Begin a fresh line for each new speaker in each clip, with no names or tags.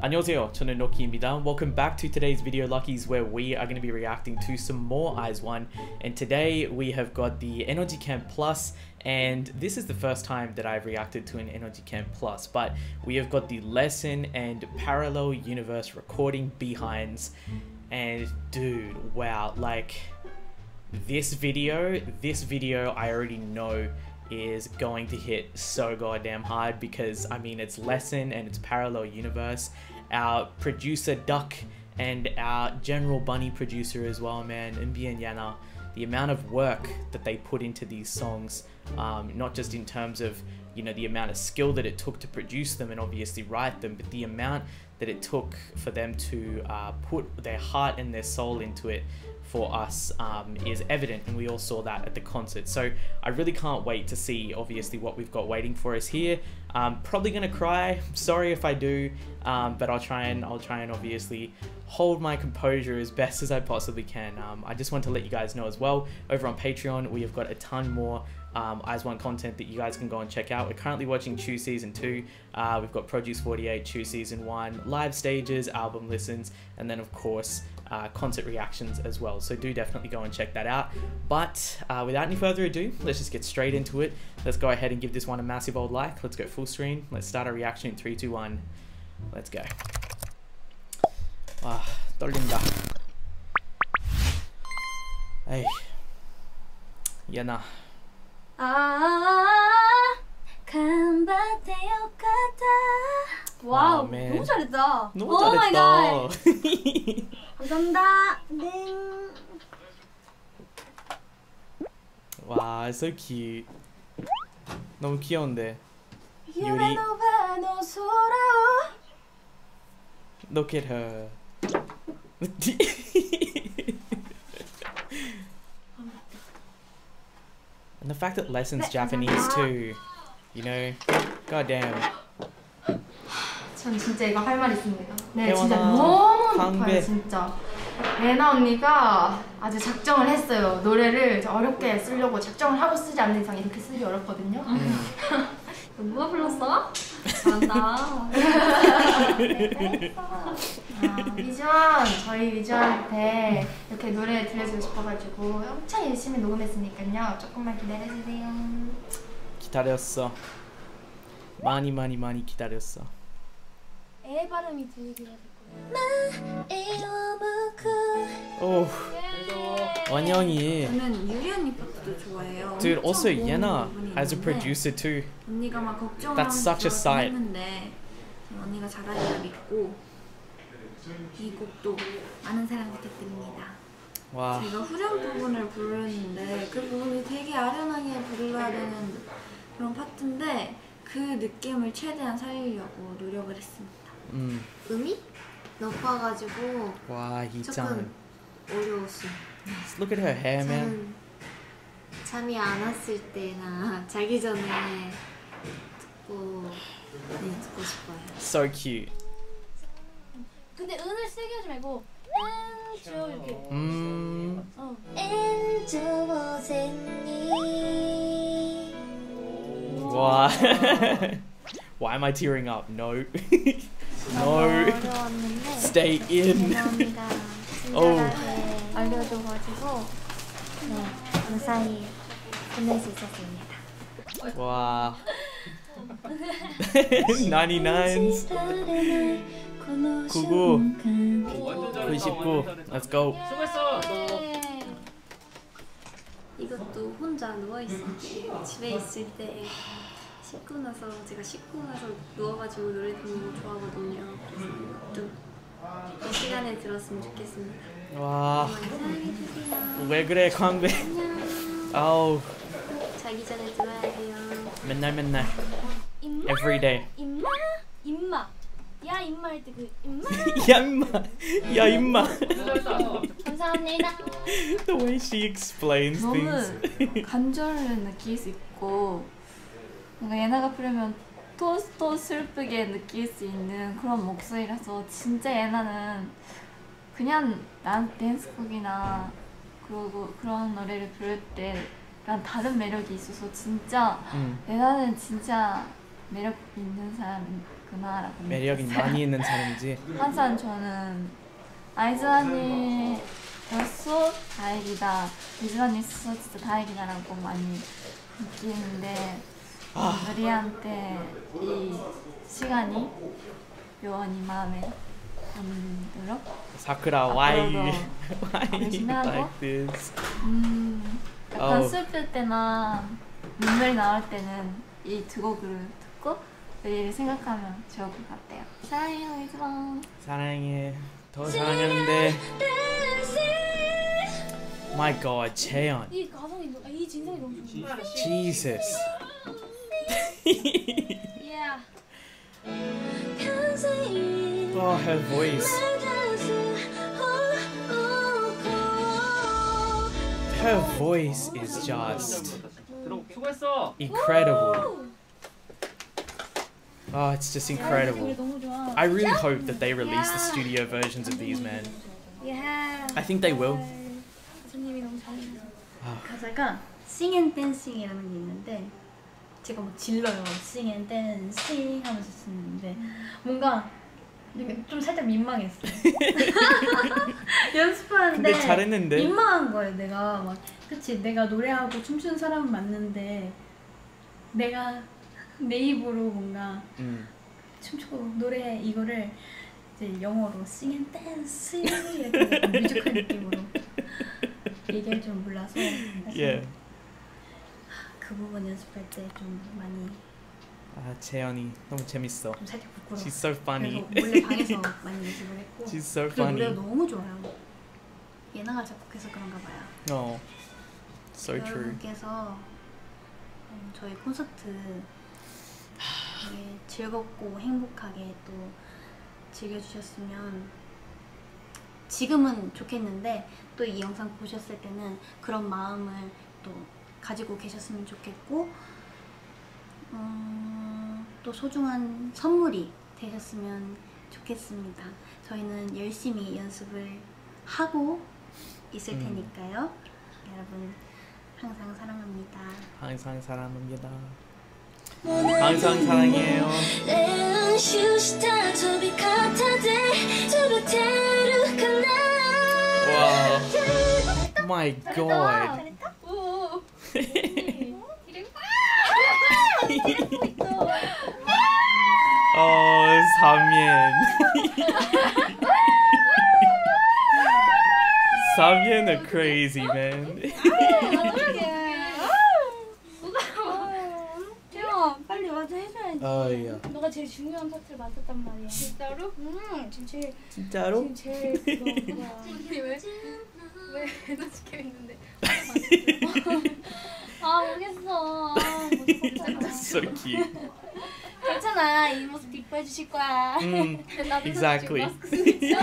안녕하세요, 저는 Noki입니다. Welcome back to today's video Luckies, where we are going to be reacting to some more IZ*ONE, and today we have got the Energy Camp Plus, and this is the first time that I've reacted to an Energy Camp Plus, but we have got the Lesson and Parallel Universe recording behinds, and dude, wow, like this video I already know is going to hit so goddamn hard because I mean it's Lesson and it's Parallel Universe. Our producer Duck and our general bunny producer as well, man, Inbi and Yana, the amount of work that they put into these songs, not just in terms of, you know, the amount of skill that it took to produce them and obviously write them, but the amount that it took for them to put their heart and their soul into it for us is evident, and we all saw that at the concert. So I really can't wait to see obviously what we've got waiting for us here. Probably gonna cry, sorry if I do, but I'll try and obviously hold my composure as best as I possibly can. I just want to let you guys know as well, over on Patreon we have got a ton more IZ*ONE content that you guys can go and check out. We're currently watching Chew Season 2, we've got Produce 48, Chew Season 1, live stages, album listens, and then of course concert reactions as well, so do definitely go and check that out. But without any further ado, let's just get straight into it. Let's go ahead and give this one a massive old like. Let's go full screen. Let's start our reaction in 3, 2, 1. Let's go. 와, 떨린다. 에이, 얘나.
와우, 너무 잘했다.
너무 잘했다.
감사합니다. 네.
와, so cute. 너무 귀여운데.
유리.
Look at her. And the fact that Lesson's Japanese too, you know, goddamn.
전 진짜 이거 할 말 있습니다. 네,
혜원아,
진짜 너무
강배.
높아요, 진짜. 예나 언니가 아주 작정을 했어요. 노래를 어렵게 쓰려고 작정을 하고 쓰지 않는 이상 이렇게 쓰기 어렵거든요. 누가 불렀어? 잘한다. 위전, 저희 위전한테 이렇게 노래 들려주고 싶어가지고 엄청 열심히 녹음했으니까요. 조금만 기다려주세요.
기다렸어. 많이 기다렸어.
애 발음이 되게 길어질 거예요.
오, 원영이.
저는 유리 언니 파트도 좋아해요.
Dude, also Yena as a producer too.
언니가 막 걱정을
That's such a sight.
했는데 언니가 잘하리라 믿고 이 곡도 많은 사랑 부탁드립니다.
와.
제가 후렴 부분을 부르는데 그 부분이 되게 아련하게 불러야 되는 그런 파트인데 그 느낌을 최대한 살리려고 노력을 했습니다.
음이 높아가지고
와, 희짱.
조금 어려웠어요.
Look at her hair, man.
저는 잠이 안 왔을 때나 자기 전에 듣고 싶어요.
So cute.
근데 은을 세게 하지 말고 엔조 이렇게.
와. Why am I tearing up? No. No. Stay in. Oh.
알려줘가지고 무사히 끝낼 수 있었습니다.
와. 99s. 99. 99. Let's go.
이것도 혼자 누워있을 때, 집에 있을 때 씻고 나서 누워가지고 노래 듣는 거 좋아하거든요. 그래서 이것도 이 시간에 들었으면 좋겠습니다.
와.
많이 사랑해주세요.
왜 그래, 광배. 아우.
자기 전에 들어야 돼요.
맨날.
임마?
Every day.
임마. 야 임마 할 때 그 임마.
야 임마.
감사합니다.
The way she explains things.
너무 간절을 느낄 수 있고 뭔가 예나가 부르면 또 슬프게 느낄 수 있는 그런 목소리라서 진짜 예나는 그냥 댄스곡이나 그리고 그런 노래를 부를 때랑 다른 매력이 있어서 진짜 예나는 진짜 매력 있는 사람이구나라고
매력이
느꼈어요.
많이 있는 사람이지.
항상 저는 아이즈원이었어 다행이다, 이즈원이 있어 진짜 다행이다라고 많이 느끼는데 우리한테 이 시간이 요원이 마음에 안 들어?
사쿠라, why
열심히
like
하고
this?
약간
Oh.
슬플 때나 눈물이 나올 때는 이 두 곡을 듣고 우리를 생각하면 좋을 것 같아요. 사랑해요 이즈원.
사랑해. 더 사랑하는데. My God, 채연.
이 가성이 이 진성이 너무 좋아.
Jesus.
Yeah.
Oh, her voice. Her voice is just incredible. Oh, it's just incredible.
너무 좋아.
I really hope that they release the studio versions of these, man.
Yeah.
I think they will.
가수님이 너무 잘해요.
가사가 Sing and Dancing이라는 게 있는데 제가 뭐 질러요. Sing and Dancing 하면서 쓰는데 뭔가 이게 좀 살짝 민망했어요. 연습하는데
근데 잘했는데.
민망한 거예요. 내가 막 그치 내가 노래하고 춤추는 사람은 맞는데 내가 내 입으로 뭔가 춤추고 노래 이거를 이제 영어로 Sing and Dance 이렇게 약간 뮤지컬 느낌으로 얘기할 줄 몰라서
Yeah.
그 부분 연습할 때 좀 많이
아, 채연이 너무 재밌어.
좀 살짝 부끄러워.
She's so funny.
그래서 몰래 방에서 많이 연습을 했고
She's so
그리고 노래가
funny.
너무 좋아요. 예나가 작곡해서 그런가 봐요.
Oh, so true.
여러분께서 저희 콘서트 되게 즐겁고 행복하게 또 즐겨주셨으면 지금은 좋겠는데 또 이 영상 보셨을 때는 그런 마음을 또 가지고 계셨으면 좋겠고 또 소중한 선물이 되셨으면 좋겠습니다. 저희는 열심히 연습을 하고 있을 테니까요. 여러분 항상 사랑합니다.
항상 사랑합니다. 항상 사랑해요. Wow. My God. Oh, Samyeon. Samyeon are crazy, man.
태영아 빨리 와서 해줘야지.
Oh yeah.
너가 제일 중요한 파트를 맡았단 말이야. 진짜로? 지금 제일
진짜로?
지금 제일 그거야. 언니 왜 에너지게 있는데? 아 모르겠어.
So cute.
괜찮아. 이 모습 이뻐해 주실 거야. 나도
Exactly.
마스크 쓰고 있어.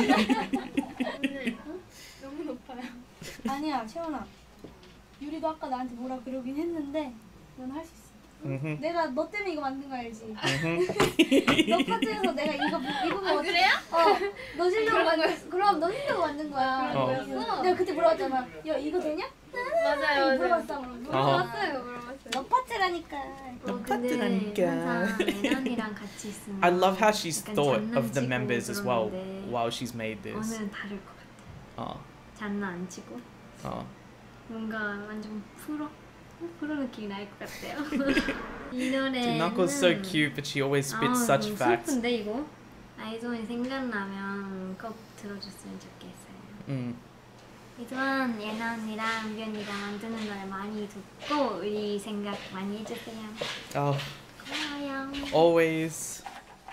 너무 높아요. 아니야 채원아. 유리도 아까 나한테 뭐라 그러긴 했는데 넌 할 수 있어. 내가 너 때문에 이거 만든 거 알지? 너 파트에서 내가 이거 입으면 그래요? 너 실력 만든 그럼 너 실력 만든 거야.
어.
내가 그때 물어봤잖아. 야 이거 되냐? 맞아요. 물어봤어. 물어봤어요. 너 파트라니까.
근데 항상 예나이랑 같이 있으면
I love how she's
약간
thought of the
장난치고
members as well
그러는데
while she's made this.
오늘은 다를 것 같아. 장난 안 치고 뭔가 완전 프로 느낌이 날 것 같아요. 이 노래는
Nako's so cute, but she always spits such facts.
슬픈데 이거? 아이즈원이 생각나면 꼭 들어줬으면 좋겠어요. 이즈원, 예나 언니랑 은비 언니가 만드는 노래 많이 듣고 우리 생각 많이 해주세요.
Oh,
고마워요.
always.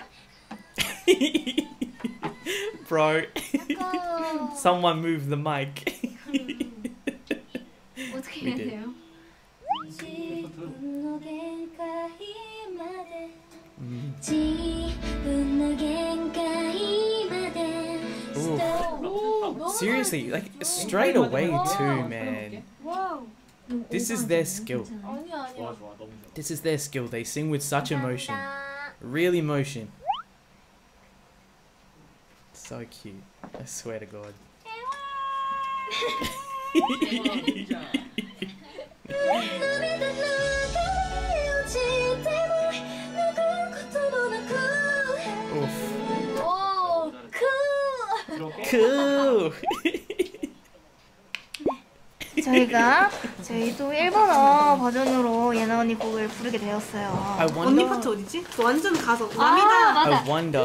Bro, someone move the mic.
어떻게
We
해야
did.
돼요?
Ooh. Seriously, like straight away too, man.
와우.
This is their skill.
아니야 아니야.
This is their skill. They sing with such emotion. Real emotion. So cute. I swear to God. cool.
저희도 일본어 버전으로 예나 언니 곡을 부르게 되었어요.
I
언니
wonder.
파트 어디지? 그 완전 가서
아,
남이다.
맞아.
I wonder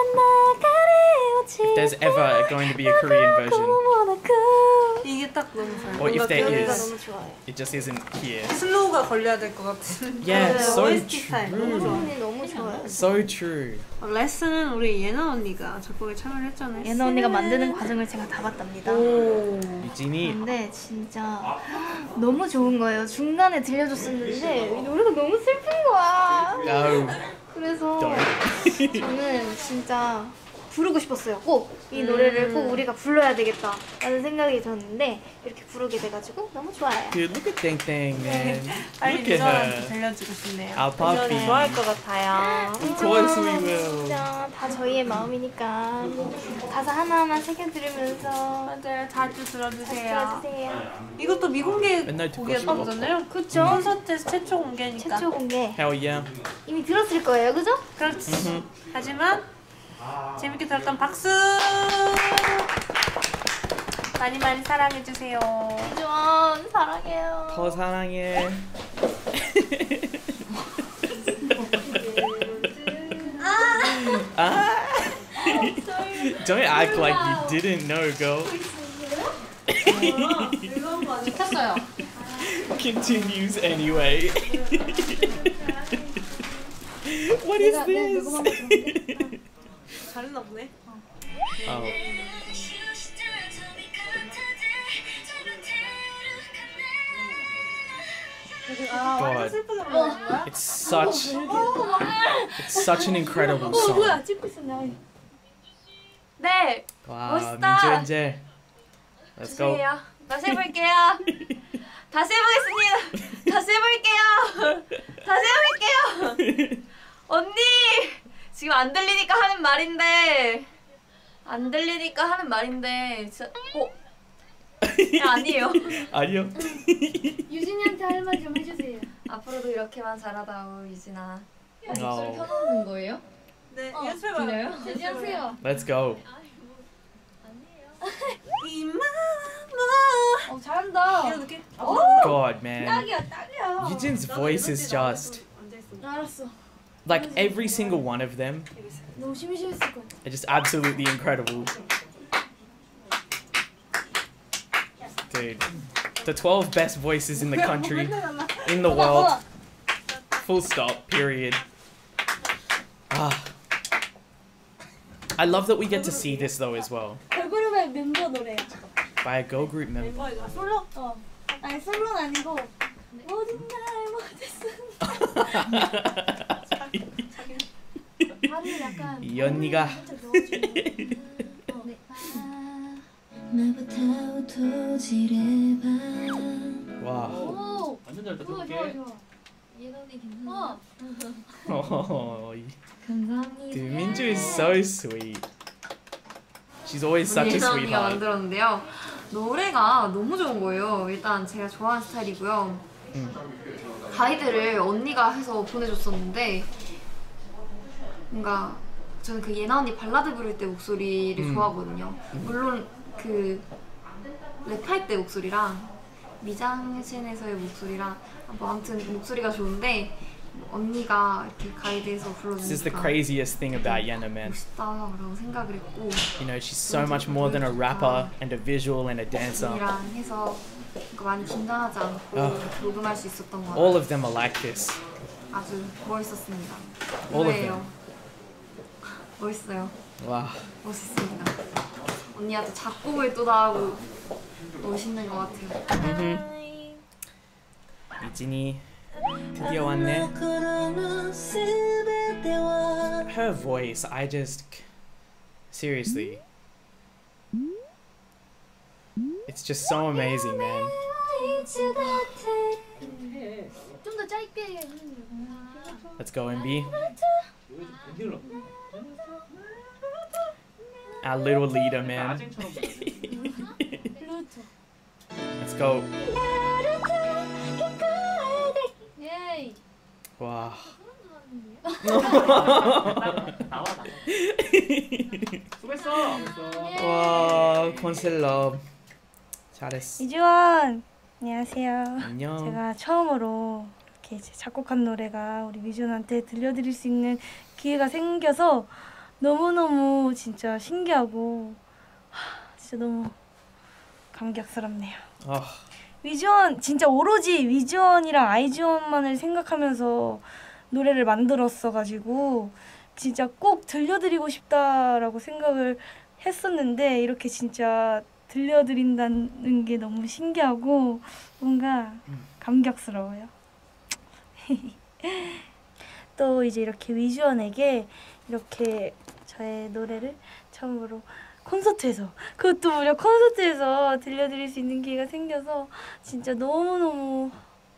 if there's ever going to be a Korean version,
이게 딱 너무 잘.
or if there
뭔가
is,
너무 좋아요.
it just isn't here.
슬로우가 걸려야 될 것 같은.
Yeah, so
OST 스타일 너무
true.
좋아.
언니 너무 좋아요.
So true.
레슨은 우리 예나 언니가 작곡에 참여를 했잖아요.
예나 언니가 만드는 과정을 제가 다 봤답니다.
오.
유진이.
근데 진짜 너무 좋은 거예요. 중간에 들려줬었는데 이 노래가 너무 슬픈 거야.
No.
그래서
Don't.
저는 진짜 부르고 싶었어요. 꼭 이 노래를 꼭 우리가 불러야 되겠다 라는 생각이 들었는데 이렇게 부르게 돼가지고 너무 좋아요.
Dude, look at Dang Dang, man.
빨리
Look at
미전한테
her.
들려주고 싶네요.
Our puppy.
좋아할 것 같아요.
Of course we will.
진짜 다 저희의 마음이니까 가사 하나하나 새겨 들으면서
맞아요. 자주 들어주세요.
들어주세요.
이것도 미공개
맨날 듣고
곡이었던
싶어.
거잖아요.
그쵸?
콘서트에서 최초 공개니까.
최초 공개
Hell yeah.
이미 들었을 거예요, 그죠?
그렇지. 하지만 재밌게 들었던 박수. 많이 많이 사랑해주세요.
이주원 사랑해요.
더 사랑해. Ah. Don't act like you didn't know, girl.
시켰어요.
Continues anyway. What is this?
잘했나 보네.
Oh. God.
슬프게 부르는 거야?
It's such an incredible song.
찍고 있었네.
네.
Wow,
멋있다.
민주 이제. Let's go.
죄송해요. 다시 해볼게요. 다시 해보겠습니다. 다시 해볼게요. 다시 해볼게요. 언니 지금 안 들리니까 하는 말인데 안 들리니까 하는 말인데 진짜 아니에요.
아니요.
유진이한테 할 말 좀 해주세요.
앞으로도 이렇게만 잘하다오 유진아.
Oh.
켜놓는 거예요?
네, 연습해봐요.
안녕하세요.
Let's go.
잘한다.
이런 느낌?
God, man.
딱이야.
Eugene voice is just
알았어.
like every single one of them
너무 심심했을 것 같아.
are just absolutely incredible. Dude, the 12 best voices in the country, in the world. Full stop, period. Ah. I love that we get to see this though as well.
걸그룹의 멤버 노래야.
By a girl group member.
멤버이가 솔로?
아니 솔로는 아니고 모든 날 못했어. 발을 약간
이 언니가 와.
오.
완전 잘했다.
좋아
들어볼게.
좋아.
예나언니 괜찮아.
Oh,
감사합니다.
dude, Minju is so sweet. She's always such a
예나 언니가
sweetheart.
만들었는데요. 노래가 너무 좋은 거예요. 일단 제가 좋아하는 스타일이고요. 가이드를 언니가 해서 보내줬었는데 뭔가 저는 그 예나 언니 발라드 부를 때 목소리를 좋아하거든요. 물론 그 랩할 때 목소리랑 미장신에서의 목소리랑 뭐 아무튼 목소리가 좋은데 언니가 이렇게 가이드해서
This is the
불러주니까
craziest thing about Yena, man.
멋있다라고 생각을 했고
You know, she's so much more than a rapper and a visual and a dancer.
언니랑 해서 그러니까 많이 긴장하지 않고 녹음할 수 있었던 것
All
같아요.
of them are like this.
아주 멋있었습니다.
All of
노래예요. 멋있어요.
Wow.
멋있습니다. 언니한테 작곡을 또 다 하고 멋있는 것 같아요.
이진이 드디어 왔네. Her voice, I just seriously, it's just so amazing, man.
좀 더 짧게.
Let's go, MB. Our little leader, man.
아쟁처럼
플루토.
Let's go.
예이.
Wow.
나와.
수고했어. 와, 콘셀럽. 잘했어.
이주원 안녕하세요.
안녕.
제가 처음으로 이렇게 이제 작곡한 노래가 우리 미주원한테 들려드릴 수 있는 기회가 생겨서 너무너무 진짜 신기하고 진짜 너무 감격스럽네요.
아,
위즈원 진짜 오로지 위즈원이랑 아이즈원만을 생각하면서 노래를 만들었어가지고 진짜 꼭 들려드리고 싶다라고 생각을 했었는데 이렇게 진짜 들려드린다는 게 너무 신기하고 뭔가 감격스러워요. 또 이제 이렇게 위즈원에게 이렇게 저의 노래를 처음으로 콘서트에서 그것도 무려 콘서트에서 들려드릴 수 있는 기회가 생겨서 진짜 너무너무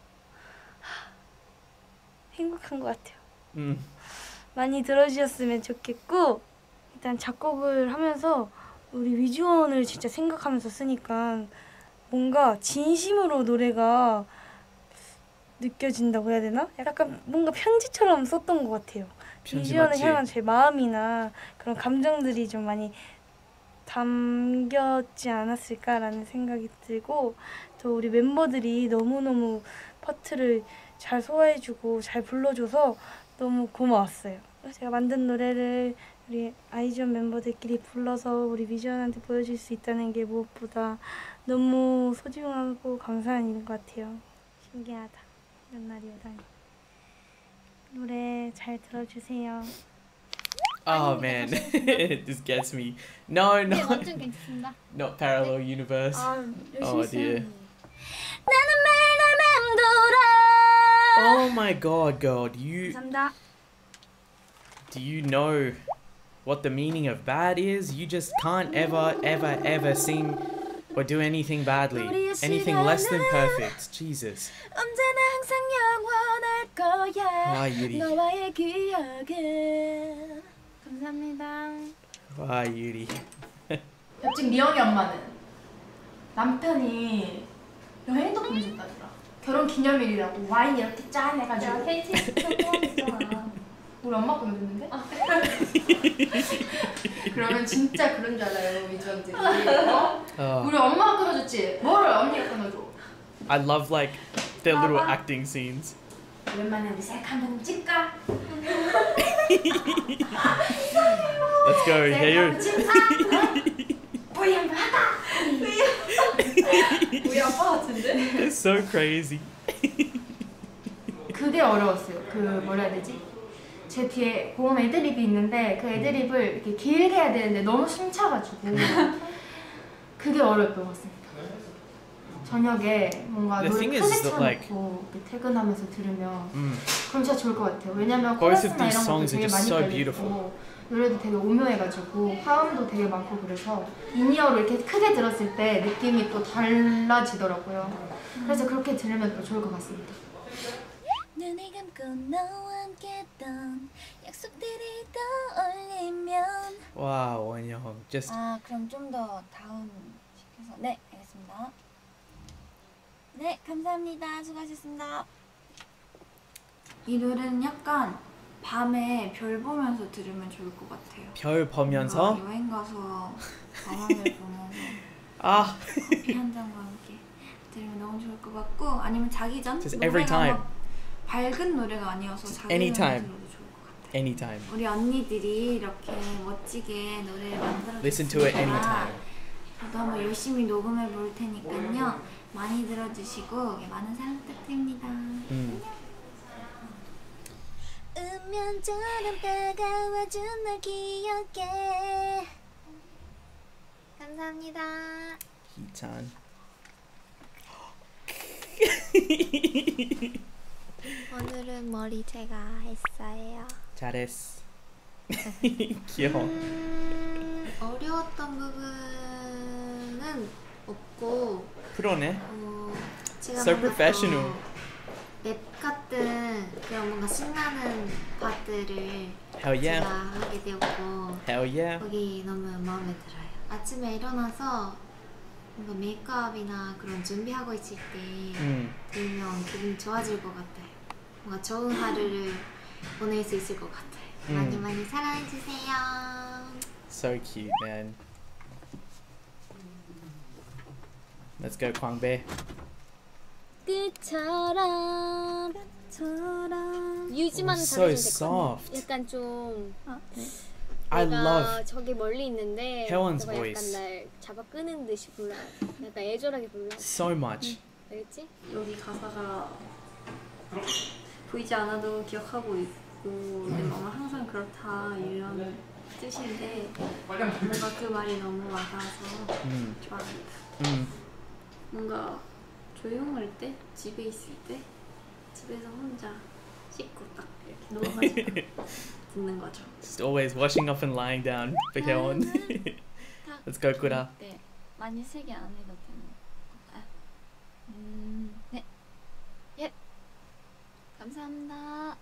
행복한 것 같아요. 많이 들어주셨으면 좋겠고 일단 작곡을 하면서 우리 위즈원을 진짜 생각하면서 쓰니까 뭔가 진심으로 노래가 느껴진다고 해야 되나? 약간 뭔가 편지처럼 썼던 것 같아요. 위즈원을 향한 제 마음이나 그런 감정들이 좀 많이 담겼지 않았을까라는 생각이 들고 또 우리 멤버들이 너무너무 파트를 잘 소화해주고 잘 불러줘서 너무 고마웠어요. 제가 만든 노래를 우리 아이즈원 멤버들끼리 불러서 우리 위즈원한테 보여줄 수 있다는 게 무엇보다 너무 소중하고 감사한 일인 것 같아요. 신기하다. 이런 날이 오다니. 노래 잘 들어주세요.
Oh man, this gets me. No,
네,
no,
완전 괜찮습니다.
not parallel universe. Oh dear. Oh my god, girl,
감사합니다.
do you know what the meaning of bad is? You just can't ever sing or do anything badly. Anything less than perfect. Jesus.
언제나 항상 영원할 거야.
와, 유리.
너와의 기억에. 감사합니다.
와, 유리.
옆집 미영이 엄마는 남편이 여행도 보내줬다더라. 결혼 기념일이라고 와인 이렇게 짠 해가지고.
KTX
우리 엄마 보내줬는데? 그러면 진짜 그런 줄 알아요, 위즈원들이. 우리 엄마가 끊어줬지? 뭘 언니가 끊어줘?
I love like their little acting scenes.
오랜만에 우리 셀카 한번 찍까?
Let's go, here.
우리 한번 하자! 우리 아빠 같은데?
It's so crazy.
그게 어려웠어요. 그 뭐라 해야 되지? 제 뒤에 고음 애드립이 있는데 그 애드립을 이렇게 길게 해야 되는데 너무 숨차가지고 그게 어려웠던 것 같습니다. 저녁에 뭔가
The
노래
thing
크게
is that, like,
틀어놓고 이렇게 퇴근하면서 들으면 그럼 진짜 좋을 것 같아요. 왜냐면
Both of
코러스나
these
이런 것도
songs are
되게
just
많이
so
걸려있고
beautiful.
노래도 되게 오묘해가지고 화음도 되게 많고 그래서 인이어로 이렇게 크게 들었을 때 느낌이 또 달라지더라고요. 그래서 그렇게 들으면 또 좋을 것 같습니다.
눈을 감고 너와 함께했던 약속들이 떠올리면
Wow, 원영. Just
그럼 좀 더 다운 시켜서 네 알겠습니다. 네 감사합니다. 수고하셨습니다. 이 노래는 약간 밤에 별 보면서 들으면 좋을 것 같아요.
별 보면서
여행 가서 밤하늘 보면서
아,
커피 한 잔과 함께 들으면 너무 좋을 것 같고 아니면 자기 전
Just every time.
막 밝은 노래가 아니어서 자기 전에
anytime.
들어도 좋을 것 같아요.
anytime.
우리 언니들이 이렇게 멋지게 노래를 만들어줬으니까
Listen to it anytime.
저도 한번 열심히 녹음해 볼 테니까요. 많이 들어주시고 많은 사랑 부탁드립니다. 운명처럼 다가와준 널 기억해. 감사합니다.
희찬.
오늘은 머리 제가 했어요.
잘했어. 귀여워.
어려웠던 부분은 없고
프로네.
제가
So
뭔가
professional.
랩 같은 그런 뭔가 신나는 파트를
Hell yeah.
제가 하게 되었고
Hell yeah.
거기 너무 마음에 들어요. 아침에 일어나서 뭔가 메이크업이나 그런 준비하고 있을 때 들으면 기분이 좋아질 것 같아요. 뭔가 좋은 하루를 보낼 수 있을 것 같아요. 많이 많이 사랑해주세요.
So cute, man. Let's go, Kwangbae.
끝처럼 유지만
So
잘해주면
soft.
약간 좀
I
내가
love
저기 멀리 있는데
혜원's
너가
voice.
약간 날 잡아 끄는 듯이 불러. 약간 애절하게 불러.
so much.
알겠지?
여기 가사가 보이지 않아도 기억하고 있고 내 마음은 항상 그렇다 이런 뜻인데 뭔가 그 말이 너무 와닿아서 좋아합니다. 뭔가 조용할 때, 집에 있을 때, 집에서 혼자 씻고 딱 이렇게 누워가지고 듣는 거죠.
Just always washing up and lying down for Hyewon. Let's go, Kura.
네, 많이 세게 안 해도 되는. 네, 예, 감사합니다.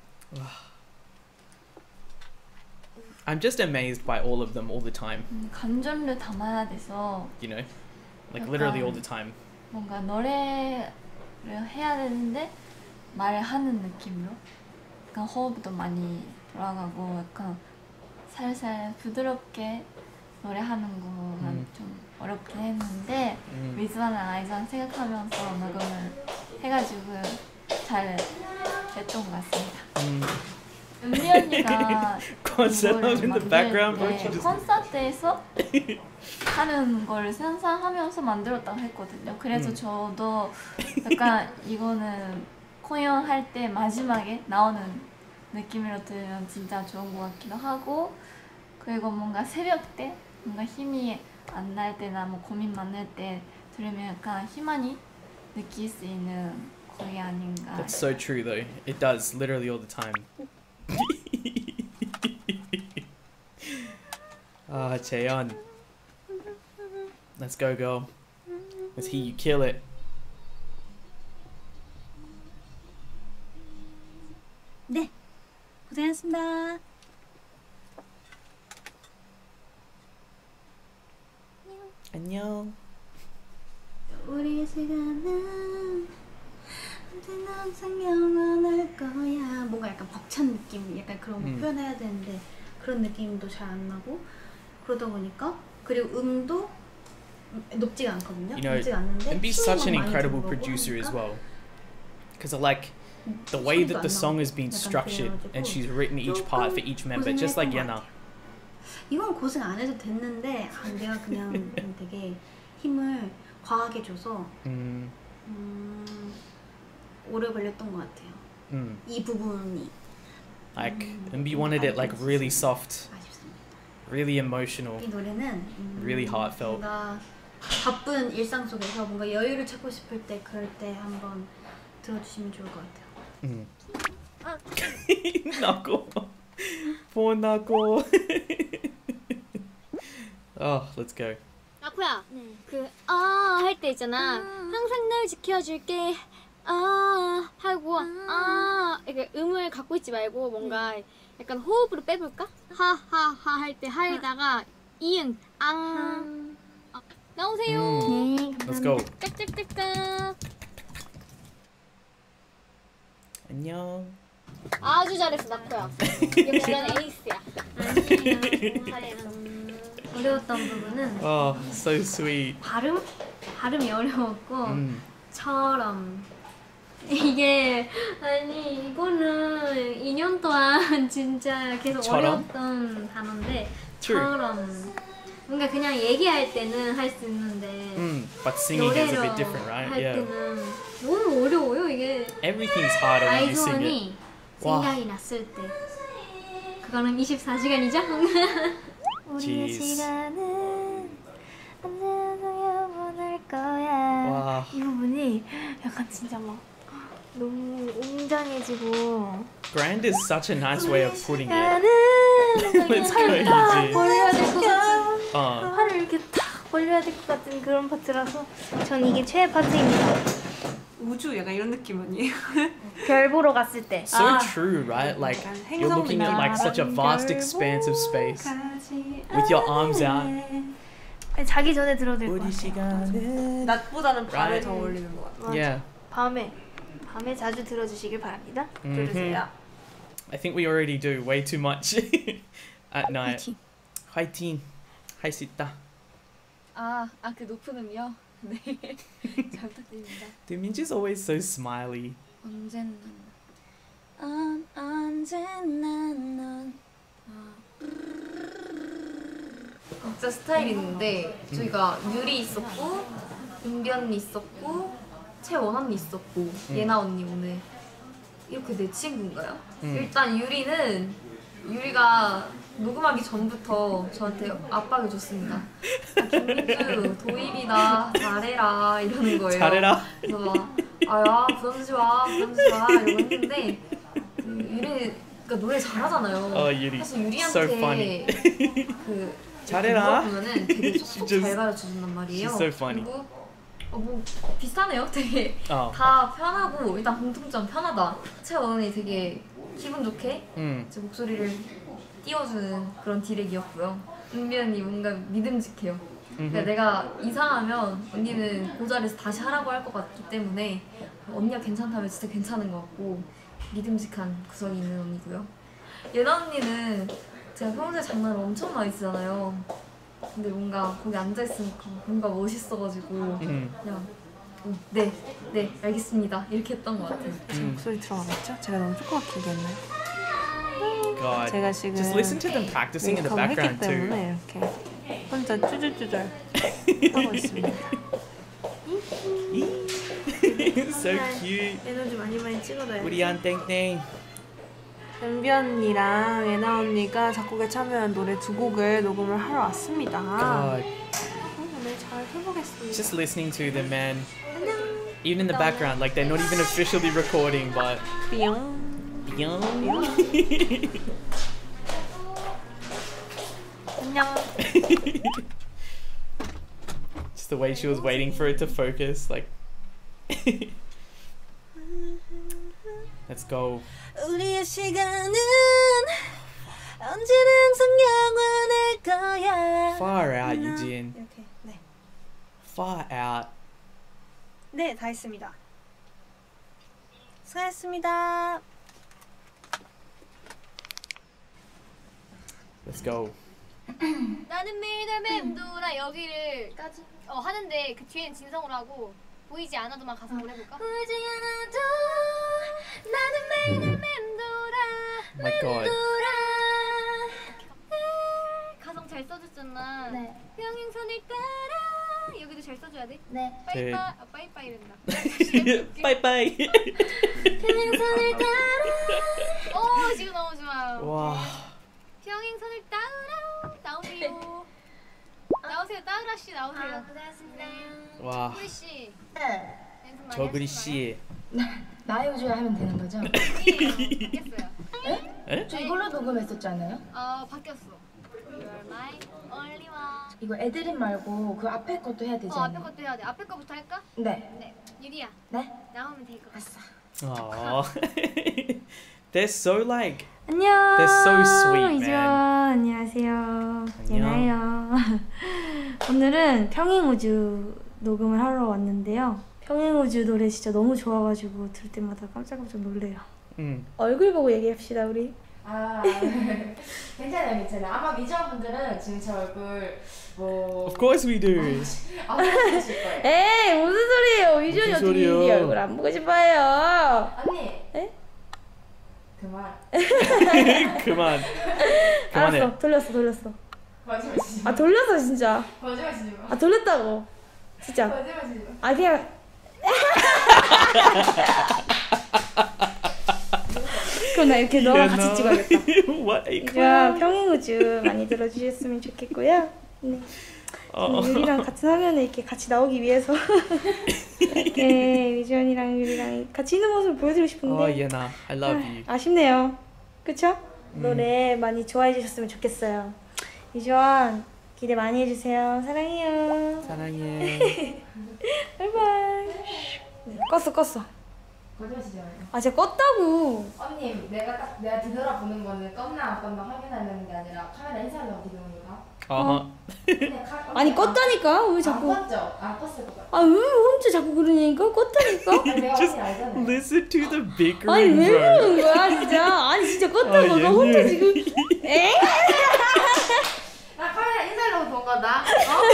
I'm just amazed by all of them all the time.
감정을 담아야 돼서
You know, like literally all the time.
뭔가 노래를 해야 되는데 말하는 느낌으로 약간 호흡도 많이 돌아가고 약간 살살 부드럽게 노래하는 거는 좀 어렵긴 했는데 위즈와는 아이즈와 생각하면서 녹음을 해가지고 잘 됐던 것 같습니다. 은비 언니가
Concert in the background, won't you just?
콘서트에서 하는 걸 상상하면서 만들었다고 했거든요. 그래서 저도 약간 이거는 공연할 때 마지막에 나오는 느낌으로 들으면 진짜 좋은 것 같기도 하고, 그리고 뭔가 새벽 때 뭔가 힘이 안 날 때나 뭐 고민 많을 때 들으면 약간 희망이 느낄 수 있는 곡이 아닌가.
That's so true, though. It does literally all the time. Ah, Chaeyeon. Let's go, girl. Let's hear you kill it.
네, 고생하셨습니다.
안녕.
우리의 시간은 언제나 항상 영원할 거야. 뭔가 약간 벅찬 느낌, 약간 그런 거 표현해야 되는데 그런 느낌도 잘 안 나고 그러다 보니까, 그리고 음도 높지가 않거든요.
You know,
높지가 않는데
MB's
힘이
such an
많이
incredible
들어가고
producer as
하니까
well. Because like the way that the song has been structured, and she's written each part for each member, just like Yena.
이건 고생 안 해도 됐는데 내가 그냥 되게 힘을 과하게 줘서 오래 걸렸던 것 같아요. 이 부분이
Like MB wanted it like really soft,
아쉽습니다.
really emotional.
이 노래는
Really heartfelt.
뭔가 바쁜 일상 속에서 뭔가 여유를 찾고 싶을 때, 그럴 때 한번 들어주시면 좋을 것 같아요.
Knuckle. Poor Knuckle. Oh, let's go.
아쿠야, 그 할 때 있잖아. 항상 널 지켜줄게. 하고 이렇게 음을 갖고 있지 말고 뭔가 약간 호흡으로 빼볼까? 하하하 할 때 하에다가 이응 앙 나오세요.
Let's go.
짝짝짝짝.
안녕.
아주 잘했어 나쿠야. 역시 난 에이스야.
어려웠던 부분은
Oh, so sweet.
발음이 어려웠고 처럼 이게 아니 이거는 2년 동안 진짜 계속
처럼?
어려웠던 단어인데
True.
처럼 뭔가 그냥 얘기할 때는 할 수 있는데
But singing is a
노래로
bit different, right?
할
Yeah.
때는 너무 어려워요 이게.
Everything's harder when you sing it.
아이즈원이
와.
생각이 났을 때 그거는 24시간이죠? 우리의
Jeez.
시간은 언제나 영원할 거야.
와.
이 부분이 약간 진짜 막 너무 웅장해지고
Grand is such a nice way of putting it.
나는
Let's go,
딱
easy.
벌려야 될 것 같은
Uh,
팔을 이렇게 탁 벌려야 될 것 같은 그런 파트라서 전 이게 최애 파트입니다.
우주 약간 이런 느낌 아니에요?
별 보러 갔을 때
so true, right? Like you're looking at like such a vast expanse of space with your arms out.
자기 전에 들어도 될 것
우리
같아요.
시간은
낮보다는 밤에
Right.
더 어울리는 것 같아요.
Yeah.
밤에 자주 들어주시길 바랍니다. 들으세요.
I think we already do way too much at night. 화이팅. 할 수 있다.
그 높은 음이요? 네. 잘 부탁드립니다.
Dude, Minji's always so smiley.
언제나 넌
각자 스타일이 있는데 저희가 유리 있었고 은비 언니 있었고 최원언니 있었고 예나 언니 오늘 이렇게 네 친구인가요? 일단 유리가 녹음하기 전부터 저한테 압박을 줬습니다. 김민주 도입이다 잘해라 이러는 거예요.
잘해라.
그래서 막 아야 부담주지 마 이러고 했는데 유리 그러니까 노래 잘하잖아요.
유리.
사실
So funny.
유리한테 그
잘해라.
보면은 되게 쏙쏙
Just-
잘 가르쳐준단 말이에요.
She's so funny.
그리고 뭐 비슷하네요. 되게
어.
다 편하고 일단 공통점 편하다. 최원이 되게 기분 좋게 제 목소리를 띄워주는 그런 디렉이었고요. 은비 언니 뭔가 믿음직해요. 그러니까 내가 이상하면 언니는 그 자리에서 다시 하라고 할 것 같기 때문에 언니가 괜찮다면 진짜 괜찮은 것 같고 믿음직한 구석이 있는 언니고요. 예나 언니는 제가 평소에 장난을 엄청 많이 쓰잖아요. 근데 뭔가 거기 앉아있으니까 뭔가 멋있어가지고 그냥 네 알겠습니다 이렇게 했던 것 같아요.
목소리 들어가겠죠? 제가 너무 조그맣게 얘기했나요?
God.
제가 지금
Just listen to them practicing in the background
했기
too.
때문에 이렇게 혼자 쭈줄쭈줄 하고 있습니다.
So cute.
에너지 많이 찍어놔요.
우리 안 땡땡.
은비 언니랑 예나 언니가 작곡에 참여한 노래 2곡을 녹음을 하러 왔습니다.
God.
오늘 잘 해보겠습니다.
Just listening to them, man. Even in the background, like they're not even officially recording, but.
뿅. 안녕.
Just the way she was waiting for it to focus, like. Let's go.
우리의 시간은 언제나 항상 영원할 거야.
Far out, Eugene.
이렇게 네.
Far out.
네, 다 했습니다. 수고하셨습니다.
Let's go.
나는 매일 날 맴돌아 여기를 하는데 그 뒤에는 진성으로 하고 보이지 않아도만 가성으로 해볼까? 보이지 않아도 나는 매일 날 맴돌아
My God.
가성 잘 써줬잖아.
네.
평행선을 따라 여기도 잘 써줘야 돼.
네.
빠이빠 빠이빠 이런다.
Bye bye.
평행선을 따라. 지금 너무 좋아요.
Wow.
평행선을 따라 나오세요. 나오세요. 따라 씨 나오세요. 고생하셨습니다.
와.
호이 씨.
네.
연습 많이
저그리
하셨나요?
씨.
나의 우주야 하면 되는 거죠?
아니에요. 바뀌었어요.
에?
저 이걸로 녹음했었잖아요.
바뀌었어. You're my only one.
이거 애드립 말고 그 앞에 것도 해야 되지
앞에 것도 해야 돼. 앞에 거부터 할까?
네.
네. 유리야.
네?
나오면 될 것 같아.
Aww. They're so like.
안녕.
They're so sweet,
이주원
man.
안녕하세요.
안녕.
예나예요. 오늘은 평행우주 녹음을 하러 왔는데요. 평행우주 노래 진짜 너무 좋아가지고 들을 때마다 깜짝깜짝 놀래요. 얼굴 보고 얘기합시다 우리.
괜찮아요. 아마 미주원 분들은 지금 제 얼굴
Of course we do.
안 보실 거예요.
에이 무슨 소리예요? 위주원이
무슨
어떻게
소리요?
이 얼굴 안 보고 싶어요?
언니.
에?
그만.
그만. 그만해.
알았어 돌렸어.
거짓말 치지
아 돌렸어 진짜.
거짓말 치지 마.
아 돌렸다고. 진짜.
거짓말 치지 마.
아 그냥. 그럼 나 이렇게 너랑 같이 찍어야겠다.
What?
이주원 평행우주 많이 들어주셨으면 좋겠고요. 네. 유리랑 같은 화면에 이렇게 같이 나오기 위해서 이렇게 위주원이랑 유리랑 같이 있는 모습을 보여드리고 싶은데
Oh, Yena, I love you.
아쉽네요. 그쵸? 노래 많이 좋아해 주셨으면 좋겠어요. 위주원 기대 많이 해주세요. 사랑해요.
사랑해.
바이바이. 껐어.
거짓말 치지 마요.
아 제가 껐다고.
언니, 내가 뒤돌아보는 거는 껐나 안 껐나 확인하는 게 아니라 카메라 인사하려고 뒤도는 거야. 아니
껐다니까. 왜 자꾸.
안 껐죠? 안 껐을 것 같아.
아 왜 혼자 자꾸 그러냐니까. 껐다니까.
아니, 내가
Just
언니 알잖아요.
listen to the bickering,
아니 왜
bro.
그러는 거야 진짜. 아니 진짜 껐다고. 너 혼자 지금. 에?
나 카메라 인사하려고 뭔가 나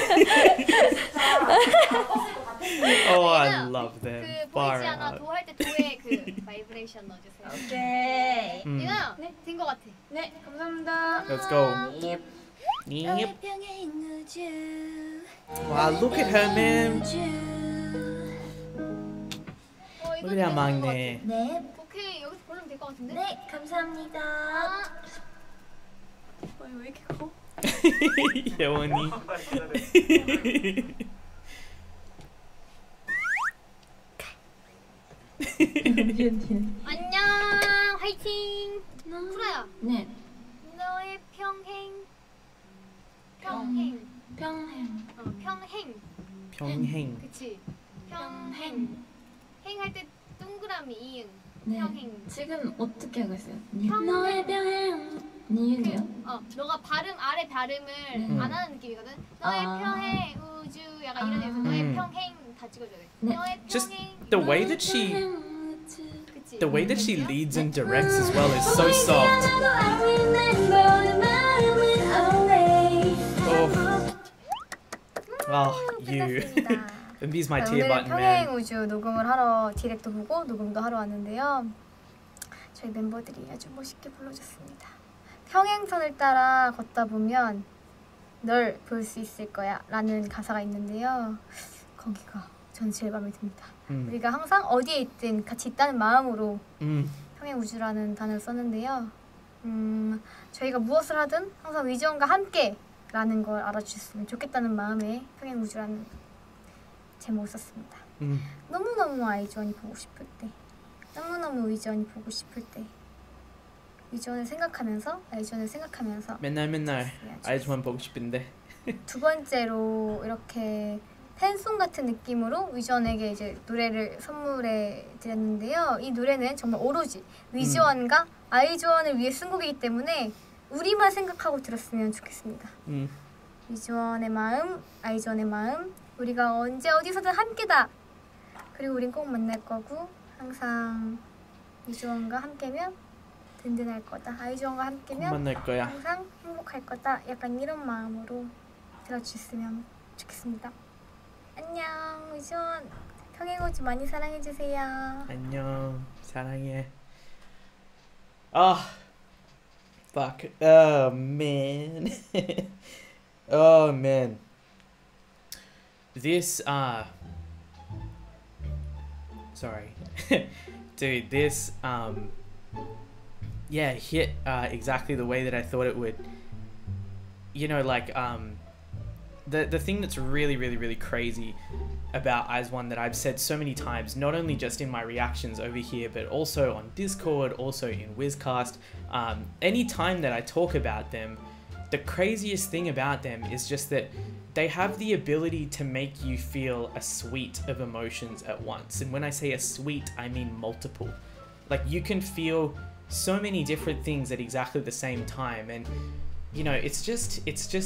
Oh, I love them.
그
Far
보이지 않아
out.
도 할 때 도에 그 바이브레이션 넣어주세요.
오케이.
유나 된거 같아.
네, 감사합니다.
Let's go. Yep. Wow, look at her, man.
이거
Look at our 막내.
네.
오케이 여기서 고르면 될 것 같은데?
네, 감사합니다.
왜 이렇게 커?
예원이.
안녕 화이팅. 쿠라야
네.
너의 평행 평행
평행.
평행
평행.
그치 평행 행 할 때 동그라미 이응
네.
평행
지금 어떻게 하고 있어요?
평행
니은이요?
너가 아래 발음을 안 하는 느낌이거든. 너의
아.
평행 우주 약간 이런 데서 너의 평행 다 찍어줘야 돼.
네.
너의
Just
평행
the way that she,
그치?
the way that she leads and directs as well is so soft. Oh, you. Envy's my tear
오늘
button,
평행
man.
우주 녹음을 하러 디렉도 보고 녹음도 하러 왔는데요. 저희 멤버들이 아주 멋있게 불러줬습니다. 평행선을 따라 걷다 보면 널 볼 수 있을 거야 라는 가사가 있는데요. 거기가 전 제일 마음에 듭니다. 우리가 항상 어디에 있든 같이 있다는 마음으로 평행 우주라는 단어를 썼는데요. 저희가 무엇을 하든 항상 위지원과 함께 라는 걸 알아주셨으면 좋겠다는 마음에 평행 우주라는 제목을 썼습니다. 너무너무 아이즈원이 보고 싶을 때, 너무너무 위지원이 보고 싶을 때 위지원을 생각하면서 아이즈원을 생각하면서
맨날 아이즈원 보고 싶은데.
두 번째로 이렇게 팬송 같은 느낌으로 위지원에게 이제 노래를 선물해 드렸는데요. 이 노래는 정말 오로지 위지원과 아이즈원을 위해 쓴 곡이기 때문에 우리만 생각하고 들었으면 좋겠습니다. 위지원의 마음, 아이즈원의 마음, 우리가 언제 어디서든 함께다. 그리고 우린 꼭 만날 거고 항상 위지원과 함께면 든든할 거다. 아이즈원과 함께면
만날 거야.
항상 행복할 거다. 약간 이런 마음으로 들어주셨으면 좋겠습니다. 안녕 위지원. 평행 우주 많이 사랑해주세요.
안녕. 사랑해. Ah. Fuck. Oh man. Oh man. This sorry. Dude, this yeah, hit exactly the way that I thought it would. You know, like the thing that's really crazy about IZ*ONE that I've said so many times, not only just in my reactions over here, but also on Discord, also in Wizcast, any time that I talk about them, the craziest thing about them is just that they have the ability to make you feel a suite of emotions at once. And when I say a suite, I mean multiple. Like you can feel so many different things at exactly the same time. And you know, it's just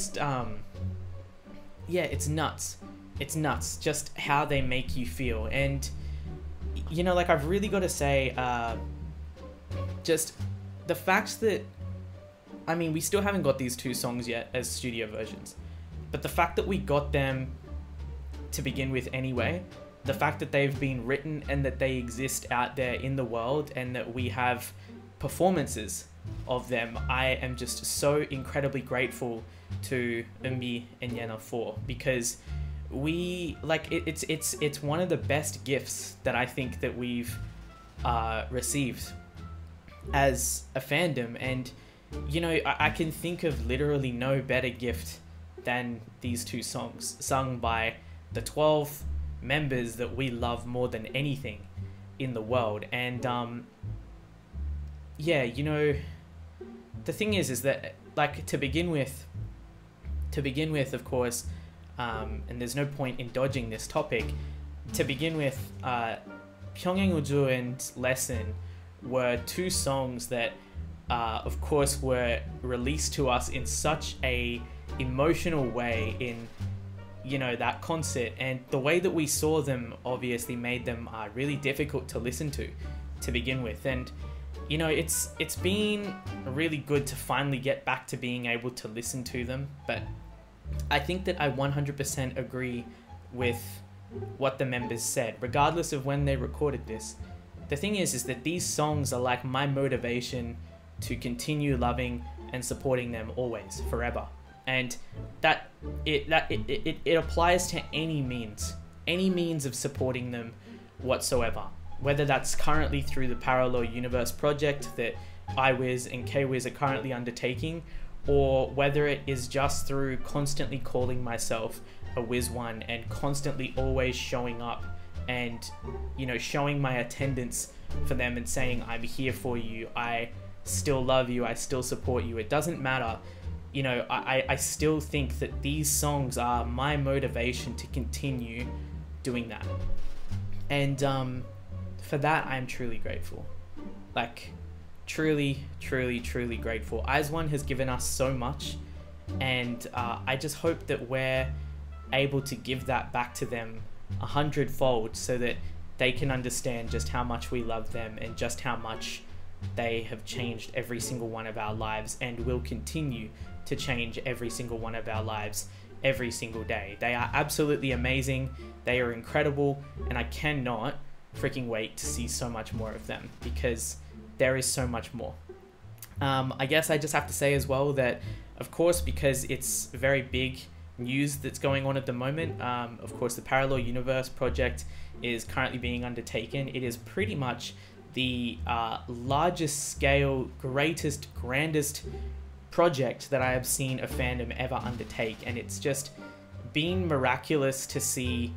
yeah, it's nuts. It's nuts just how they make you feel. And you know, like I've really got to say, just the fact that, I mean, we still haven't got these two songs yet as studio versions, but the fact that we got them to begin with anyway, the fact that they've been written and that they exist out there in the world and that we have performances of them, I am just so incredibly grateful to Eunbi and Yena for, because we like it's one of the best gifts that I think that we've received as a fandom. And you know, I can think of literally no better gift than these two songs sung by the 12 members that we love more than anything in the world. And yeah, you know, the thing is that, like, to begin with, of course, and there's no point in dodging this topic, to begin with, Pyeonghaeng Uju and Lesson were two songs that of course were released to us in such a emotional way in, you know, that concert, and the way that we saw them obviously made them really difficult to listen to begin with. And you know, it's been really good to finally get back to being able to listen to them, but I think that I 100% agree with what the members said, regardless of when they recorded this. The thing is that these songs are like my motivation to continue loving and supporting them always, forever. And it applies to any means of supporting them whatsoever. Whether that's currently through the Parallel Universe project that iWiz and KWiz are currently undertaking, or whether it is just through constantly calling myself a Wiz1 and constantly always showing up and, you know, showing my attendance for them and saying, I'm here for you, I still love you, I still support you. It doesn't matter. You know, I still think that these songs are my motivation to continue doing that. And for that, I'm truly grateful. Like, truly grateful. IZ*ONE has given us so much, and I just hope that we're able to give that back to them 100-fold so that they can understand just how much we love them and just how much they have changed every single one of our lives and will continue to change every single one of our lives every single day. They are absolutely amazing, they are incredible, and I cannot freaking wait to see so much more of them, because there is so much more. I guess I just have to say as well that, of course, because it's very big news that's going on at the moment, of course the Parallel Universe project is currently being undertaken. It is pretty much the largest scale, greatest, grandest project that I have seen a fandom ever undertake, and it's just been miraculous to see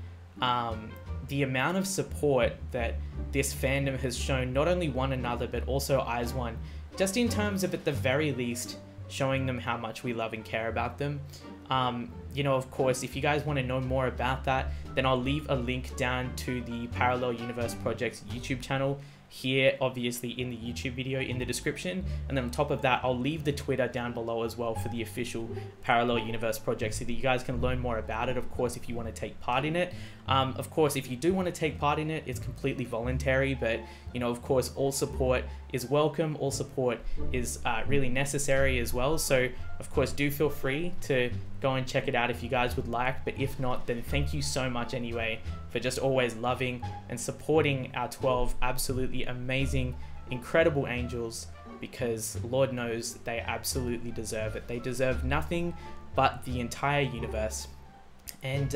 the amount of support that this fandom has shown not only one another but also IZ*ONE, just in terms of, at the very least, showing them how much we love and care about them. You know, of course, if you guys want to know more about that, then I'll leave a link down to the Parallel Universe Project's YouTube channel here, obviously in the YouTube video in the description, and then on top of that I'll leave the Twitter down below as well for the official Parallel Universe project, so that you guys can learn more about it, of course, if you want to take part in it. Of course, if you do want to take part in it, it's completely voluntary, but, you know, of course, all support is welcome, all support is really necessary as well, so of course do feel free to go and check it out if you guys would like, but if not, then thank you so much anyway for just always loving and supporting our 12 absolutely amazing, incredible angels, because Lord knows they absolutely deserve it. They deserve nothing but the entire universe. And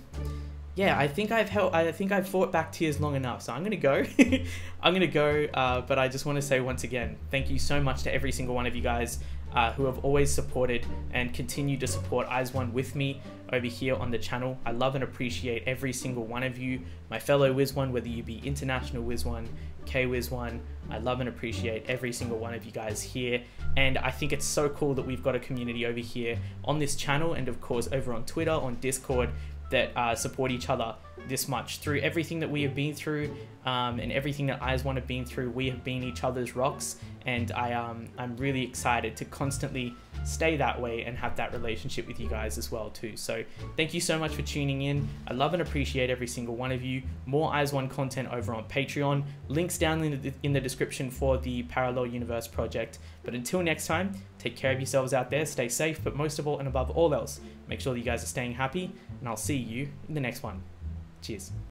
yeah, I think I've fought back tears long enough, so I'm gonna go. I'm gonna go, but I just want to say once again, thank you so much to every single one of you guys who have always supported and continue to support IZ*ONE with me over here on the channel. I love and appreciate every single one of you, my fellow Wiz1, whether you be International Wiz1, KWiz1. I love and appreciate every single one of you guys here, and I think it's so cool that we've got a community over here on this channel, and of course over on Twitter, on Discord, that support each other this much. Through everything that we have been through and everything that IZ*ONE have been through, we have been each other's rocks, and I'm really excited to constantly stay that way and have that relationship with you guys as well too. So thank you so much for tuning in. I love and appreciate every single one of you. More IZ*ONE content over on Patreon, links down in the description for the Parallel Universe project. But until next time, take care of yourselves out there, stay safe, but most of all and above all else, make sure that you guys are staying happy, and I'll see you in the next one. Cheers.